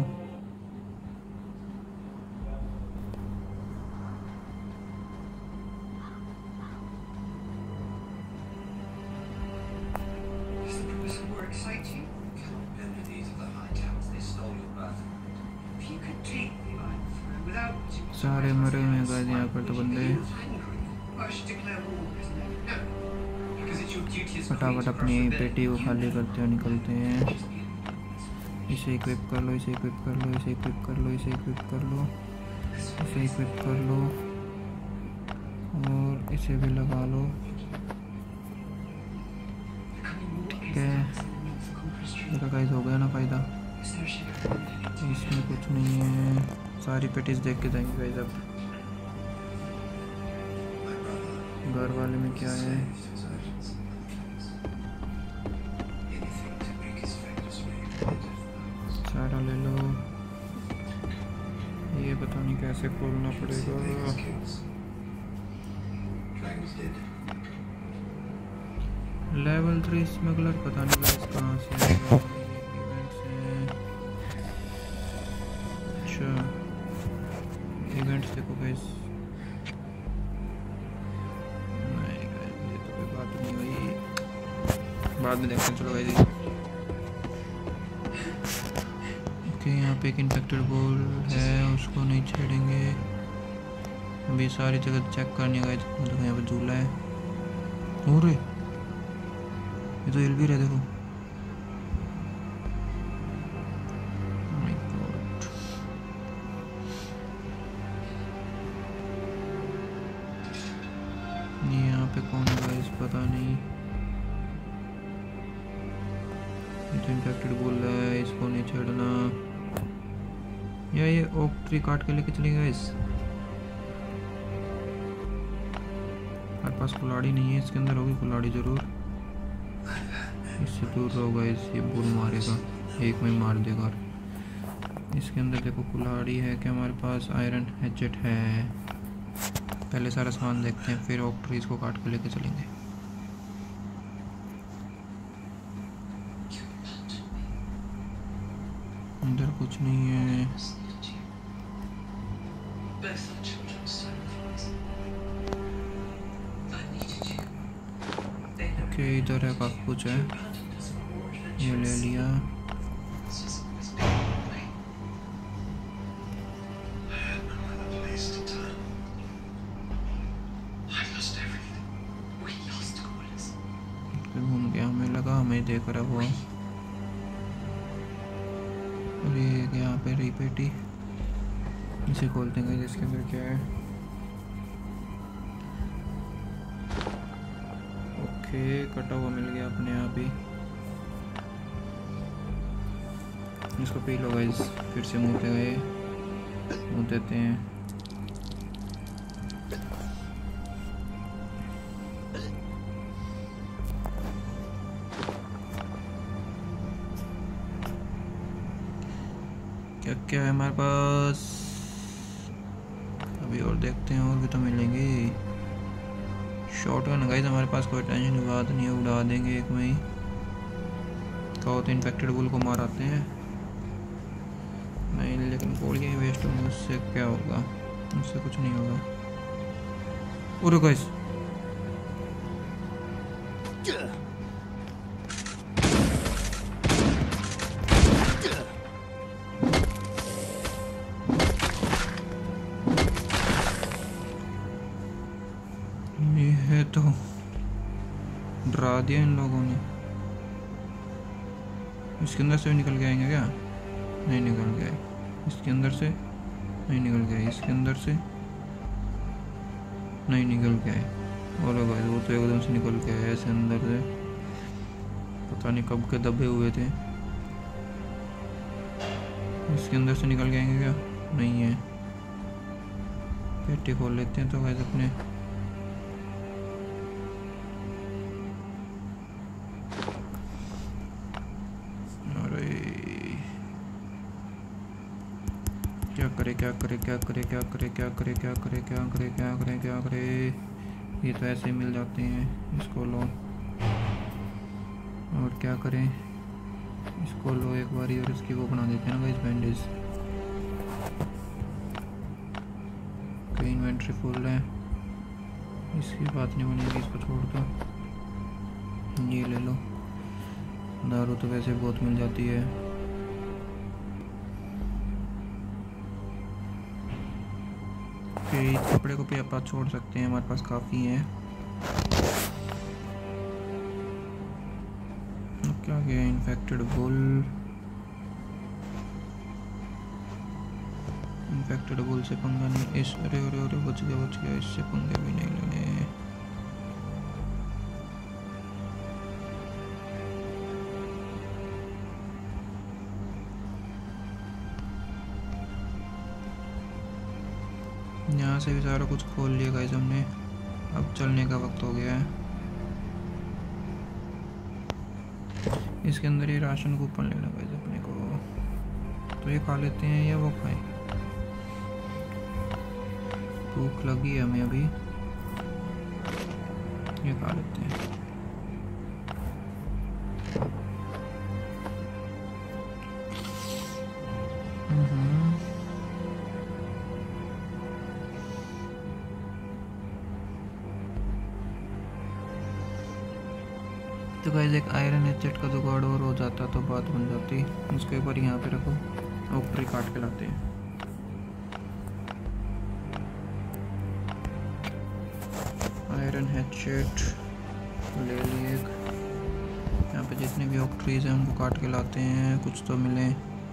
सारे मरे हुए हैं गाइस यहाँ पर तो बंदे। फटाफट अपनी पेटी को खाली करते हुए निकलते हैं। इसे इक्विप कर लो, इसे इक्विप कर लो, इसे इक्विप कर लो, इसे इक्विप कर लो, इसे इक्विप कर लो और इसे भी लगा लो। ठीक है, देखा गाइस, हो गया ना फ़ायदा। इसमें कुछ नहीं है, सारी पेटीज देख के जाएंगे गाइस। अब घर वाले में क्या है? सारा ले लो। ये पता नहीं कैसे खोलना पड़ेगा। लेवल थ्री स्मगलर पता नहीं गाइस कहाँ से आएगा। इवेंट्स हैं, अच्छा इवेंट्स देखो गाइस। नहीं गाइस ये तो कोई बात नहीं हुई, बाद में देखते हैं। चलो गाइस, ओके यहाँ पे एक इन्फेक्टेड बॉल है, उसको नहीं छेड़ेंगे। अभी सारी जगह चेक करनी है गाइस। देखो यहाँ पे झूला है, और ये तो हिल भी रहा है, देखो। माय गॉड, ये यहाँ पे कौन है गाइस पता नहीं। ये तो इन्फेक्टेड बोल रहा है, इसको नहीं छेड़ना। या ये ओक ट्री काट के लेके चलेगा गाइस। हमारे पास कुल्हाड़ी नहीं है, इसके अंदर होगी कुल्हाड़ी जरूर। इससे दूर रहो गाइस, ये बुल मारेगा, एक में मार देगा। इसके अंदर देखो कुल्हाड़ी है क्या हमारे पास? आयरन हैचेट है। पहले सारा सामान देखते हैं, फिर ओक ट्रीज को काट के लेके चलेंगे। अंदर कुछ नहीं है। ओके इधर है, काफी कुछ है, ये ले लिया। घूम गया, हमें लगा हमें देख रहा हुआ। और ये यहाँ पे रही पेटी, इसे खोलते हैं जिसके अंदर क्या है। ओके कटा हुआ मिल गया अपने आप ही, इसको पी लो गाइस। फिर से मुँह पे गए, मुँह देते हैं। क्या क्या है हमारे पास अभी, और देखते हैं, और भी तो मिलेंगे। शॉटगन गाइस हमारे पास, कोई टेंशन की बात नहीं है, उड़ा देंगे एक में ही। कहो तो इन्फेक्टेड बुल को मार आते हैं। नहीं लेकिन गोलियाँ वेस्ट होंगी, उससे क्या होगा? उससे कुछ नहीं होगा। और गाइस तो डरा दिया इन लोगों ने। इसके अंदर से भी निकल के आएंगे क्या? नहीं निकल के आए। इसके अंदर से नहीं निकल के आए। इसके अंदर से नहीं निकल के आए। और भाई वो तो एकदम से निकल के आए ऐसे अंदर से, पता नहीं कब के दबे हुए थे। इसके अंदर से निकल के आएंगे क्या? नहीं है। पेटी खोल लेते हैं तो गाइस अपने। अरे क्या करे क्या करे क्या करे क्या करे क्या करे क्या करे क्या करे क्या करे क्या करे। ये तो ऐसे मिल जाते हैं। इसको लो और क्या करें, इसको लो एक बारी और इसकी वो बना देते हैं ना गाइस बैंडेज। कई इन्वेंट्री फुल है, इसकी बात नहीं बनेगी, इसको छोड़ दो। ये ले लो। दारू तो वैसे बहुत मिल जाती है। फिर कपड़े को भी आप छोड़ सकते हैं, हमारे पास काफ़ी है। क्या गया? Infected bull. इन्फेक्टेड बुल से पंगा नहीं। इस अरे अरे अरे बच गया बच गया। इससे पंगे भी नहीं लेने। यहाँ से भी सारा कुछ खोल लिया गाइस हमने। अब चलने का वक्त हो गया है। इसके अंदर ये राशन कूपन लेना गाइस अपने को, तो ये खा लेते हैं या वो खाएं? भूख लगी है हमें अभी, ये खा लेते हैं। तो गाइस एक आयरन एचेट का जुगाड़ और हो जाता तो बात बन जाती। उसको एक बार यहाँ पे रखो, ऊपर काट के लाते हैं। आयरन हैचेट ले लिए। यहाँ पे जितने भी ओक ट्रीज हैं उनको काट के लाते हैं, कुछ तो मिले।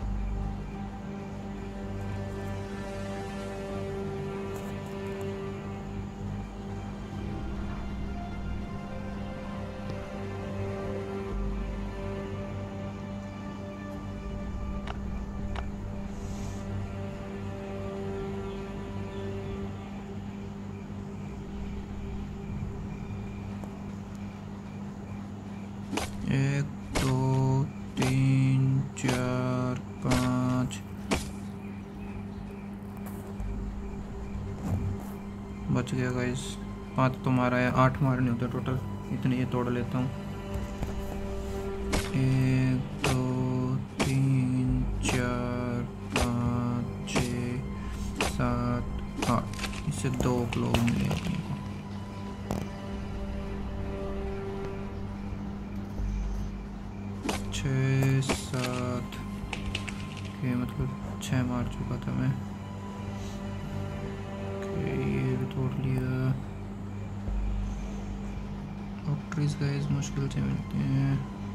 एक दो तीन चार पाँच, बच गया गाइस। पाँच तो मारा है, आठ मारने होते टोटल। इतने ये तोड़ लेता हूँ। एक दो तीन चार पाँच छः सात आठ, इससे दो लोग मिले अपने को। छः सात के मतलब छः मार चुका था मैं। ओके ये भी तोड़ लिया। ऑक्ट्रीज गाइस मुश्किल से मिलते हैं।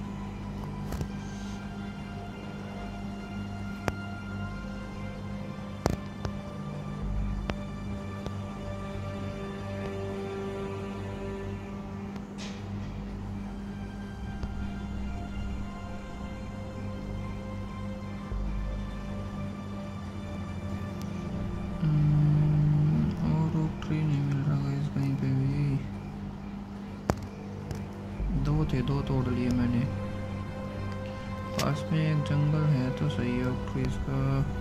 थे दो तोड़ लिए मैंने। पास में एक जंगल है तो सही है ट्रीज का।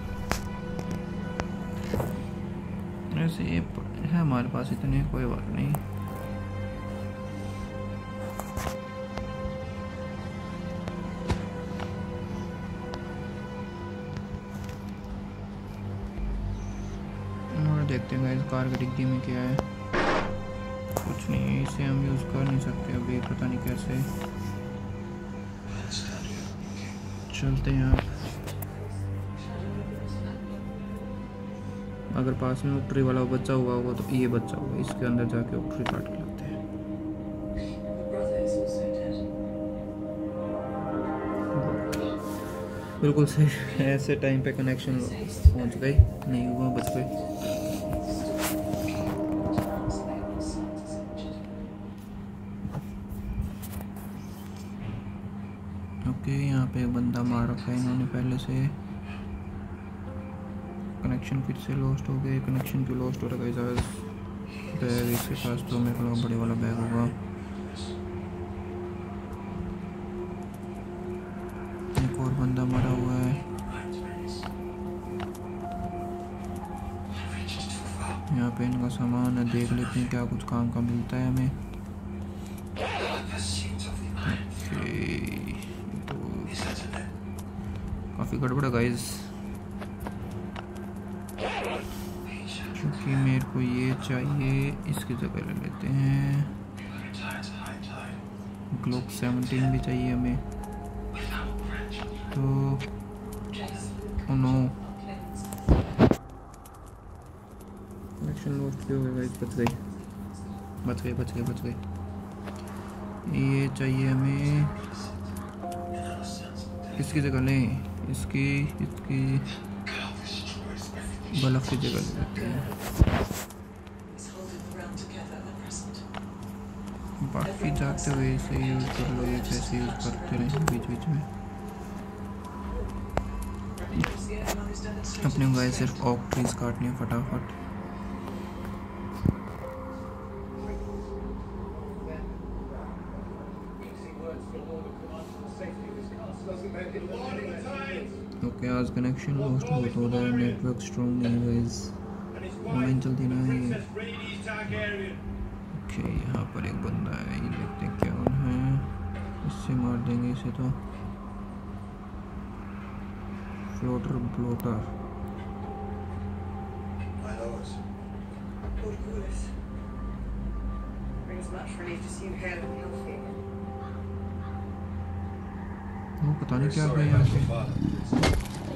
ऐसे ये है हमारे पास इतने, कोई बात नहीं। और देखते हैं इस कार की डिग्गी में क्या है। कुछ नहीं है, इसे हम यूज़ कर नहीं सकते अभी, पता नहीं कैसे। चलते हैं आप। अगर पास में ऑक्ट्री वाला बच्चा हुआ होगा तो ये बच्चा होगा, इसके अंदर जाके ऑक्ट्री काट के लाते हैं। बिल्कुल सही ऐसे टाइम पे कनेक्शन पहुंच गई, नहीं हुआ बच गई। ओके यहाँ पे एक बंदा मार रखा है इन्होंने पहले से। कनेक्शन फिर से लॉस्ट हो गए। कनेक्शन क्यों लॉस्ट हो रहा है? बैग इसके पास तो मेरे को बड़े वाला बैग होगा। एक और बंदा मरा हुआ है। यहाँ पे इनका सामान है, देख लेते हैं क्या कुछ काम का मिलता है हमें। तो काफ़ी गड़बड़ है गाइस, क्योंकि मेरे को ये चाहिए, इसकी जगह ले लेते हैं। ग्लोक सेवनटीन भी चाहिए हमें। तो ओ नो, कनेक्शन लॉस्ट भी हो गया गाइस। बच गई बच गई बच गई बच गई। ये चाहिए हमें, इसकी जगह लें, इसकी इसकी बल्ब की जगह ले लेते हैं। बाकी जाते हुए इसे यूज़ कर लो, ये कैसे यूज़ करते रहें बीच बीच में। अपने गाय सिर्फ ऑक ट्रीज काटनी है फटाफट। ओके आज कनेक्शन लॉस्ट बहुत हो रहा है, नेटवर्क स्ट्रॉन्ग नहीं है गाइस, ऑनलाइन चलती ना है। ओके यहाँ पर एक बंदा है, ये देखते हैं क्या है। इससे मार देंगे इसे तो। Floater bloater. वो पता नहीं क्या है यहाँ पे।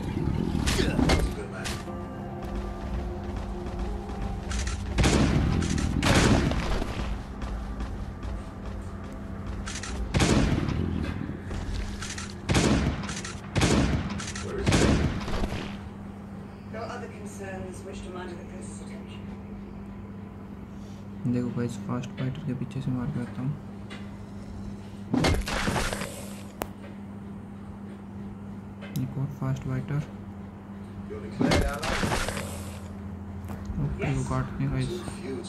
देखो गाइस, फास्ट फाइटर के पीछे से मार के आता हूँ। एक और फास्ट फाइटर। ओके वो काटने गाइस।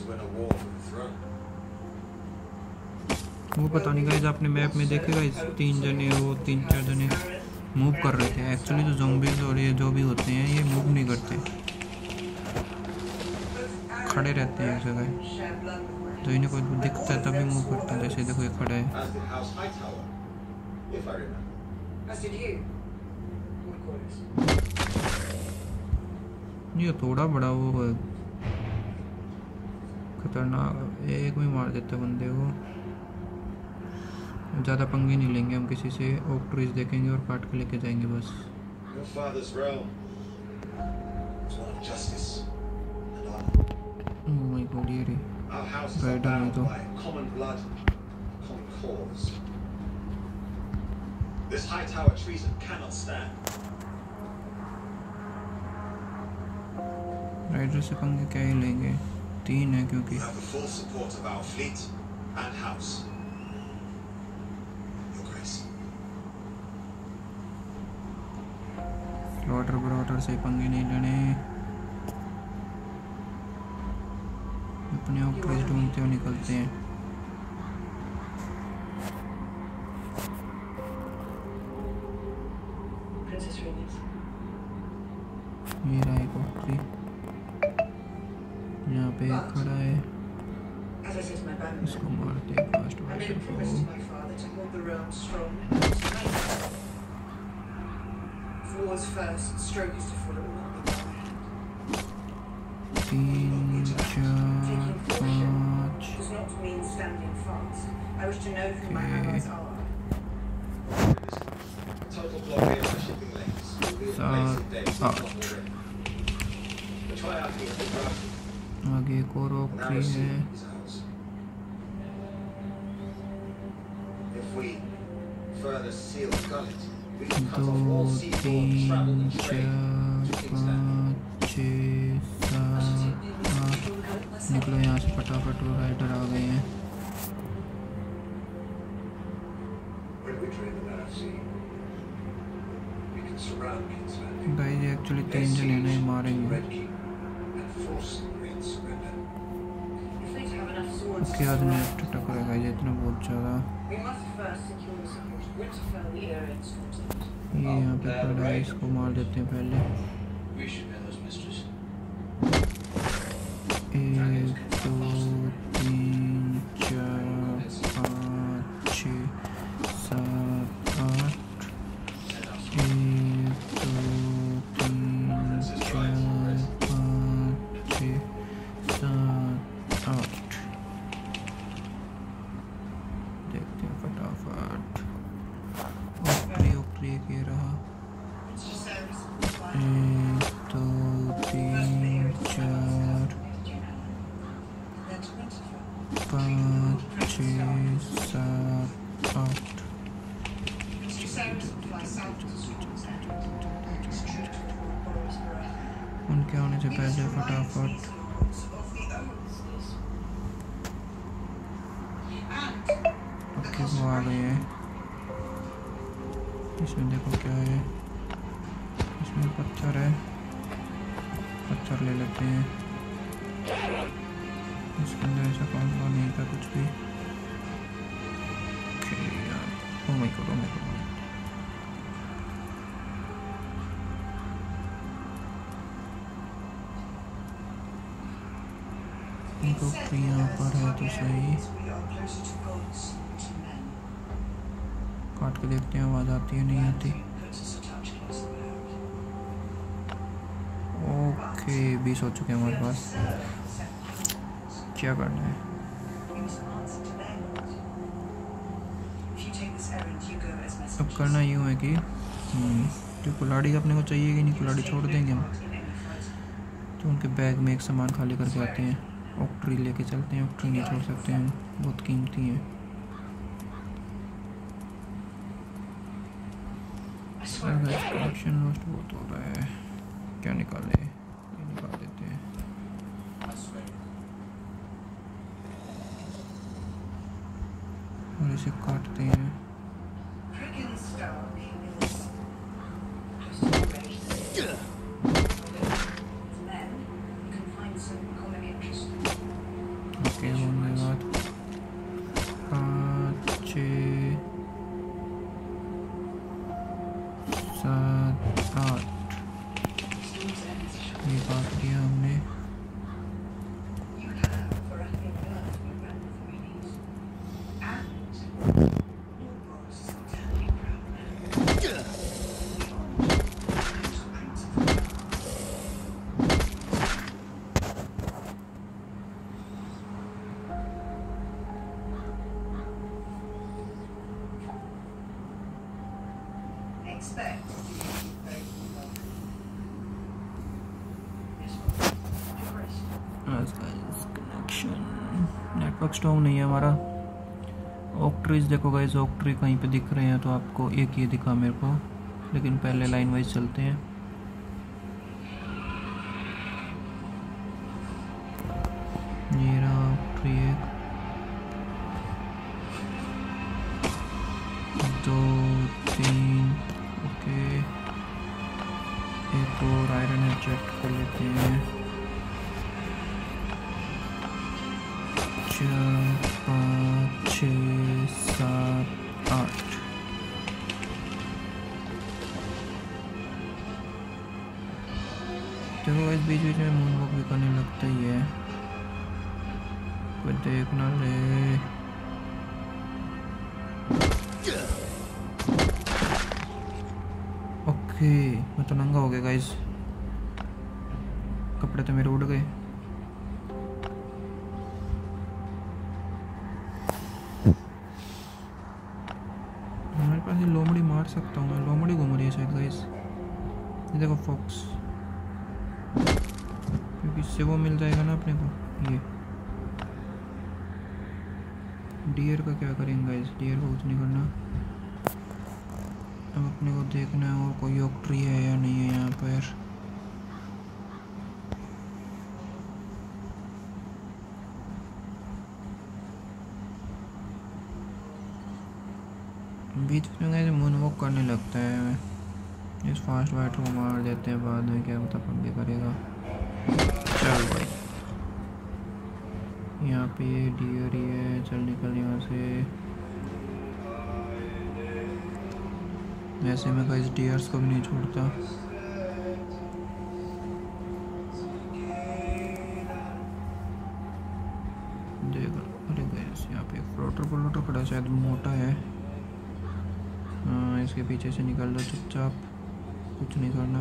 वो पता नहीं गाइस, आपने मैप में देखे गाइस, तीन जने वो तीन चार जने मूव कर रहे थे। एक्चुअली तो ज़ॉम्बीज़ और ये जो भी होते हैं ये मूव नहीं करते, खड़े रहते हैं एक जगह। तो इन्हें कोई दिखता है तभी मूव करते हैं। जैसे देखो ये खड़ा है। ये थोड़ा बड़ा वो है, खतरनाक, एक में मार देता बंदे को। ज़्यादा पंगे नहीं लेंगे हम किसी से, ओक ट्रीज देखेंगे और काट के लेके जाएंगे बस। ओह माय गॉड, ये रे राइडर है तो। This high tower treason cannot stand. Rider से पंगे क्या ही लेंगे, तीन है क्योंकि। We have the full support of our fleet and house. Your Grace. Water ब्रॉटर से पंगे नहीं लेने, अपने आप ट्रेस ढूंढते हुए निकलते हैं। ये रहा एक ऑक्ट्री, यहाँ पे एक खड़ा है, इसको मारते हैं फास्ट फाइटर को। तीन चार पाँच सात आठ। आगे एक और ऑक्ट्री है। If we further seal Gullet, दो तीन चार पाँच छः सात आठ। निकलो यहाँ से फटाफट, वो राइडर आ गए हैं। गाइस एक्चुअली तीन जने नहीं मारेंगे। क्या नेट टकरेगा ये इतना बहुत ज़्यादा। ये यहाँ पे पड़ा है, इसको मार देते हैं पहले। एक दो तीन चार पाँच छः सात आठ। एक दो तीन चार पाँच छः सात आठ। देखते हैं फटाफट। ओक्ट्री ओक्ट्री के रहा। एक दो तीन चार पाँच छः सात आठ। उनके आने से पहले फटाफट। ओके वो आ गए हैं। इसमें देखो क्या है, इसमें पत्थर है, पत्थर ले लेते हैं। इसके अंदर ऐसा कौन सा नहीं था कुछ भी। ओके यार, oh my God, oh my God. तो यहाँ पर है तो सही। काट के देखते हैं आवाज़ आती है नहीं आती। ओके बीस हो चुके हैं हमारे पास। क्या करना है? अब करना यूँ है कि जो कुल्हाड़ी अपने को चाहिए कि नहीं, कुल्हाड़ी छोड़ देंगे हम। तो उनके बैग में एक सामान खाली करके आते हैं। ऑक्ट्री लेके चलते हैं। ऑक्ट्री नहीं छोड़ सकते हम, बहुत कीमती है। कनेक्शन लॉस्ट बहुत हो रहा है। क्या निकाले? ये निकाल देते हैं। और इसे काटते हैं। ओके होने के बाद पाँच छः सात आठ ये काट दिया हमने। नेटवर्क स्ट्रॉन्ग नहीं है हमारा। ऑक्ट्रीज देखो गाइस, ऑक्ट्री कहीं पे दिख रहे हैं तो आपको एक ये दिखा मेरे को, लेकिन पहले लाइन वाइज चलते हैं। ये रहा ऑक्ट्री एक, दो तीन। ओके एक और आयरन एब्जेक्ट कर लेते हैं। चार पाँच छः सात आठ। देखो इस बीच बीच में मून वॉक भी करने लगता ही है, कोई देख ना ले। ओके मैं तो नंगा हो गया गाइस, कपड़े तो मेरे उड़ गए। हमारे पास ये लोमड़ी मार सकता हूँ मैं, लोमड़ी घूम रही है शायद गाइस। ये देखो फॉक्स, क्योंकि इससे वो मिल जाएगा ना अपने को। ये डियर का क्या करेंगे गाइस, डियर को कुछ नहीं करना। अब अपने को देखना है और कोई ऑक्ट्री है या नहीं है यहाँ पर। बीच में मून वॉक करने लगता है। इस फास्ट वाइटर को मार देते हैं, बाद में क्या पता पंगे करेगा। चल भाई, यहाँ पे डियर ही है, चल निकल यहाँ से। ऐसे में गाइस डियर्स को भी नहीं छोड़ता। देखो, अरे गाइस यहाँ पे फ्लोटर फ्लोटर खड़ा, शायद मोटा है। हाँ, इसके पीछे से निकल दो चुपचाप, कुछ नहीं करना।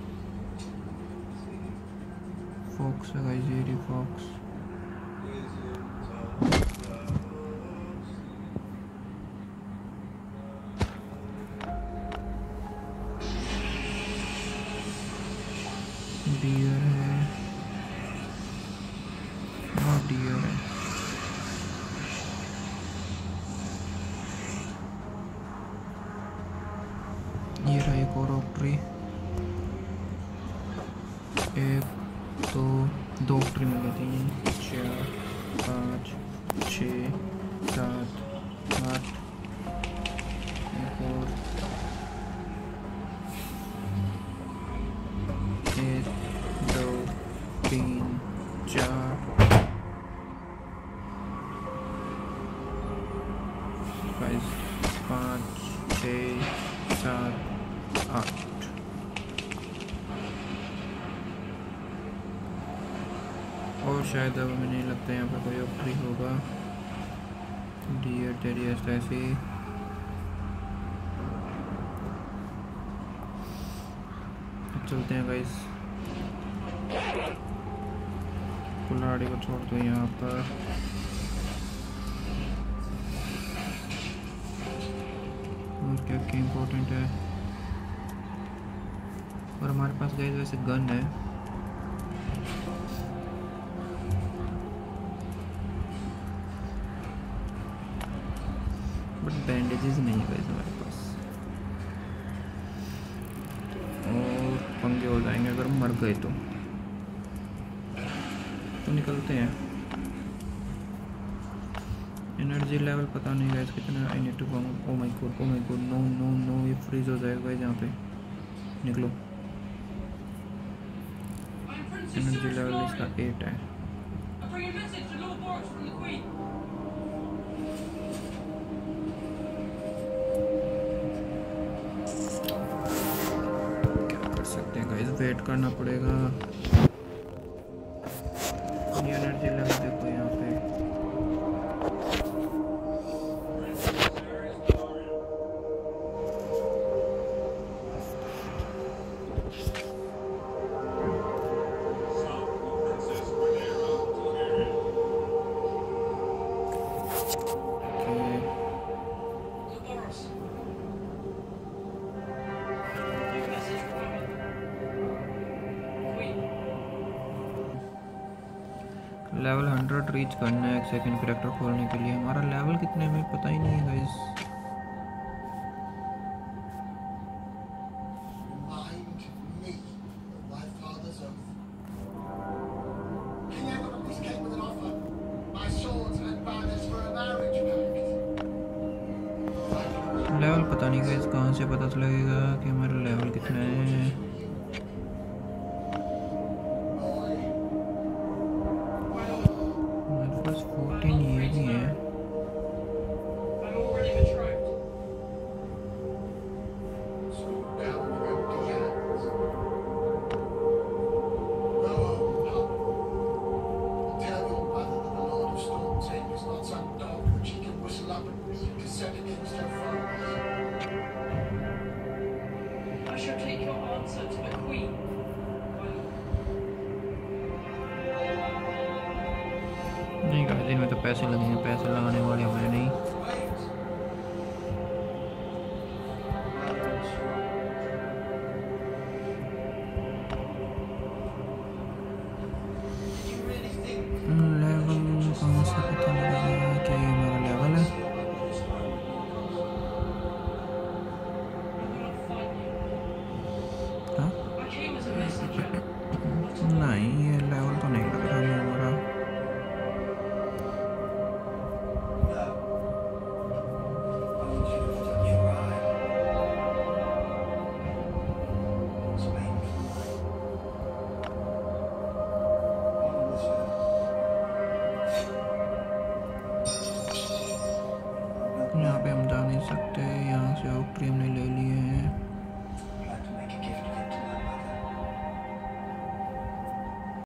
फॉक्स है गाइस, ये रही फॉक्स। डियर है, हाँ डियर है। ये रहा एक और ऑक्ट्री। एक दो दो ऑक्ट्री मिल गई थी। चार पाँच छः सात आठ, एक और, एक दो तीन चार पाँच छः सात आठ। और शायद अब हमें नहीं लगता यहाँ पर कोई ऑक्ट्री होगा। डियर टेरियस ऐसे। चलते हैं गाइस, कुल्हाड़ी को छोड़ दो यहाँ पर। और क्या क्या इम्पोर्टेंट है, और हमारे पास गाइस वैसे गन है। बट बैंडेजेस नहीं है गाइस हमारे पास, और पंगे हो जाएंगे अगर मर गए तो। तो निकलते हैं। एनर्जी लेवल पता नहीं गाइस कितना। I need to go. Oh my God, oh my God, no no no, ये फ्रीज हो जाएगा गाइस यहाँ पे। निकलो। एनर्जी लेवल इसका एट है। क्या कर सकते हैं गाइस, वेट करना पड़ेगा। एनर्जी लेवल देखो यहाँ पे। लेवल हंड्रेड रीच करना है एक सेकंड कैरेक्टर खोलने के लिए। हमारा लेवल कितने में पता ही नहीं है गाइस। लेवल पता नहीं गाइस, कहाँ से पता चलेगा कि हमारा लेवल कितना है। नहीं गाइस, इनमें तो पैसे लगेंगे, पैसे लगाने वाले हमें नहीं। लेवल कहाँ से पता लगेगा क्या ये हमारा लेवल है। यहाँ पे हम जा नहीं सकते, यहाँ से ऊपरी हमने